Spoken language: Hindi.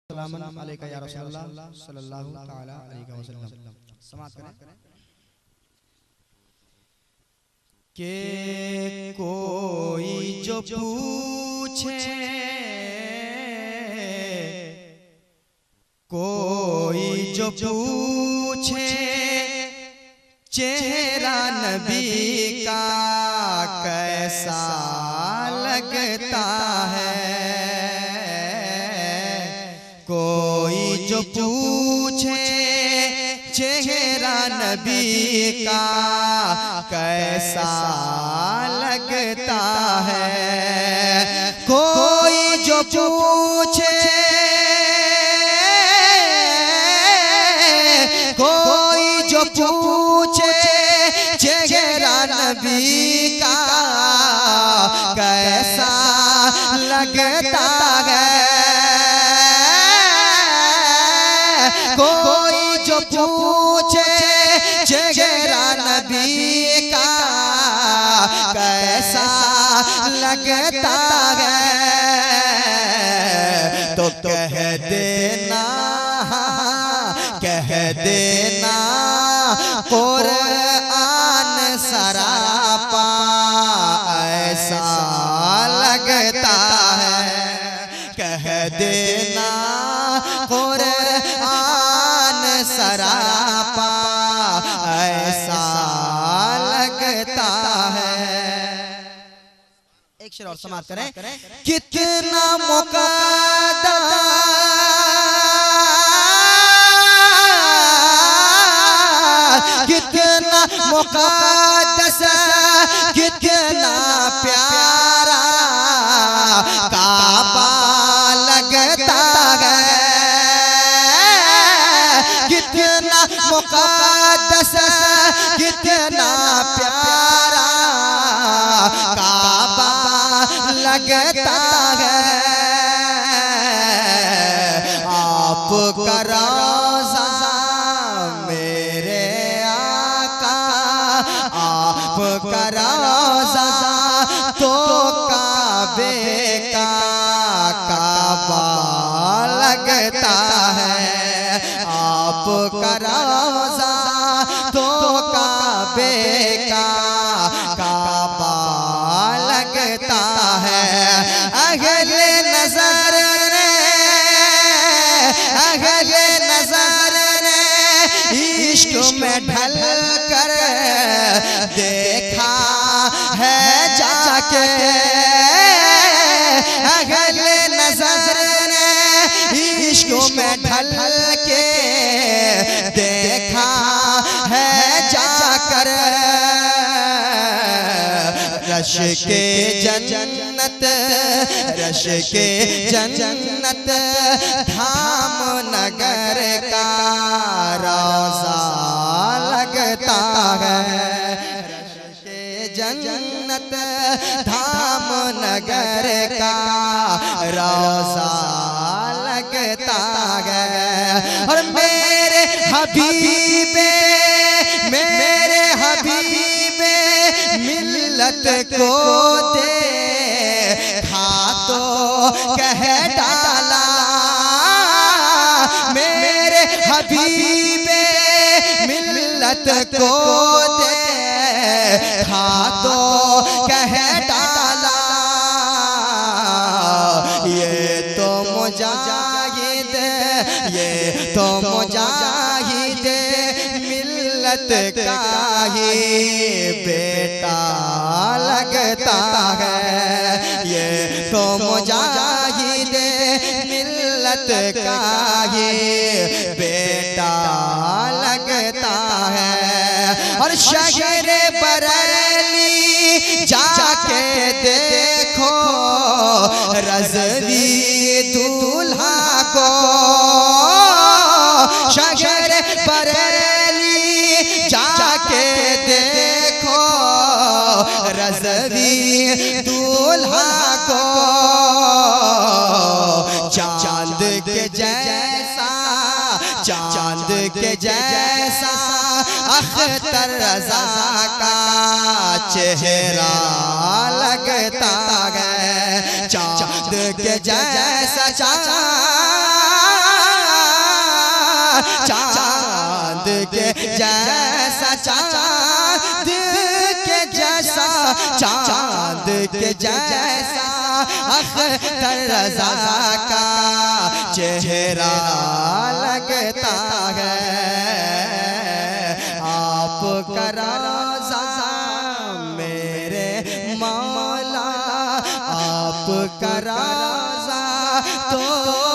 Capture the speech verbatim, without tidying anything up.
सलामन अलैका या रसूलल्लाह सल्लल्लाहु तआला अलैहि वसल्लम। समाअत करें के कोई जो पूछे कोई जो पूछे चेहरा नबी का कैसा लगता है, कोई जो पूछे चेहरा नबी का कैसा लगता है, कोई जो पूछे कोई जो पूछे चेहरा नबी का कैसा लगता है, कोई जो पूछे चेहरा नबी का कैसा लगता है, तो कह देना कह देना कुरान सरापा ऐसा लगता है, कह देना कुरान सरापा ऐसा लगता है। एक शेर और समाप्त करें। कितना मुक़द्दस कितना मुक़द्दस कितना प्यारा काबा लगता है, कितना मुक़द्दस कितना प्यारा काबा लगता है, आपका रोज़ा मेरे आका आपका रोज़ा तो काबे का काबा लगता है, आपका रोज़ा तो काबे का काबा लगता है। अगले नजर ने अगले नजर ने इश्क में ढल कर देखा है जाके, अगले नजर ने इश्क में ढल के देखा है जाकर, रश के जन्नत रश के जन्नत धाम नगर का रोज़ा लगता है, रश के जन्नत धाम नगर का रोज़ा लगता है। और मेरे हबीबे मेरे हबीबे मिल्लत को देखा तो कह डाला, मेरे हबीबे मिल्लत को देखा तो कह डाला, ये तो मुजाहिद ये तो मुजाहिद मिल्लत का ही बेटा लगता है, ये तो मुजाहिद मिल्लत का ही बेटा लगता है। और शहर बरेली जाके देखो रज़वी दूल्हा को, शहर बरेली जाके देखो रज़वी दूल्हा को, चांद के जैसा चांद के जैसा अख्तर रज़ा का चेहरा लगता है, चांद के जैसा चांद चांद के जैसा, चांद के जैसा, चांद के जैसा अख्तर रज़ा का चेहरा लगता है। आपका रोज़ा मेरे मौला, आपका रोज़ा तो